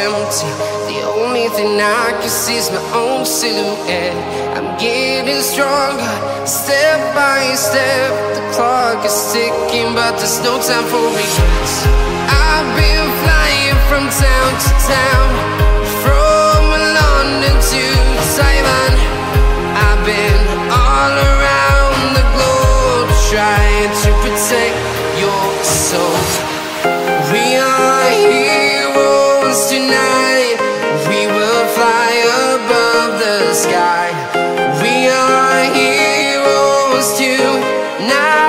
empty. The only thing I can see is my own silhouette. I'm getting stronger, step by step. The clock is ticking, but there's no time for regrets. I've been flying from town to town, from London to Taiwan. I've been all around the globe, trying to protect your soul. We are heroes tonight. We will fly above the sky. We are heroes tonight.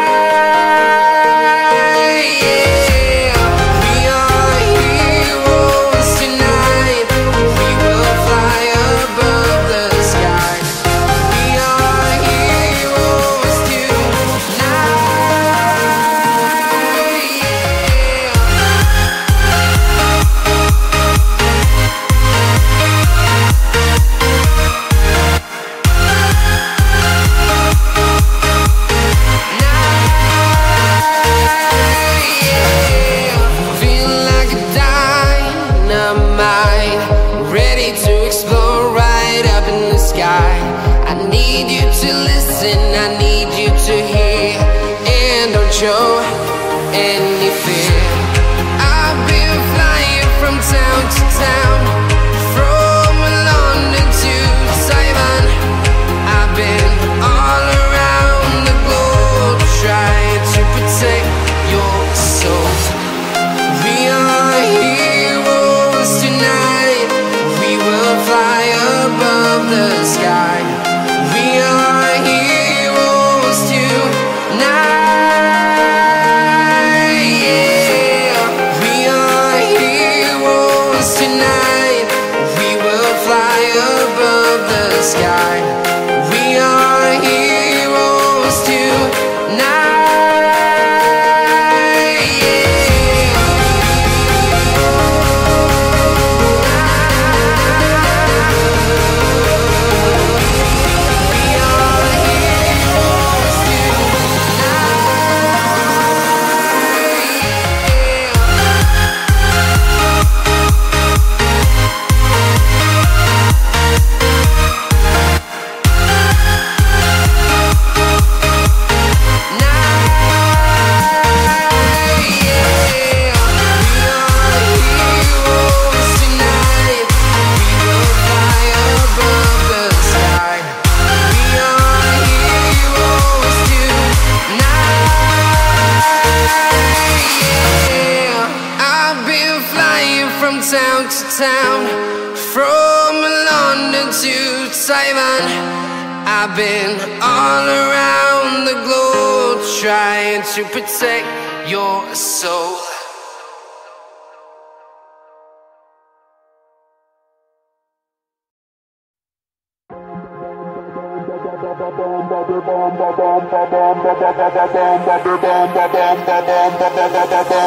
Show any fear. I've been flying from town to town, from London to Taiwan. I've been all around the globe, trying to protect your soul. We are heroes tonight. We will fly above the sky. We are heroes tonight. Sky. We are heroes tonight. From town to town, from London to Taiwan. I've been all around the globe, trying to protect your soul.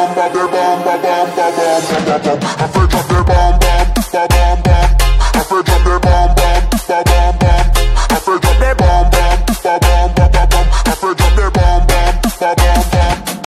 I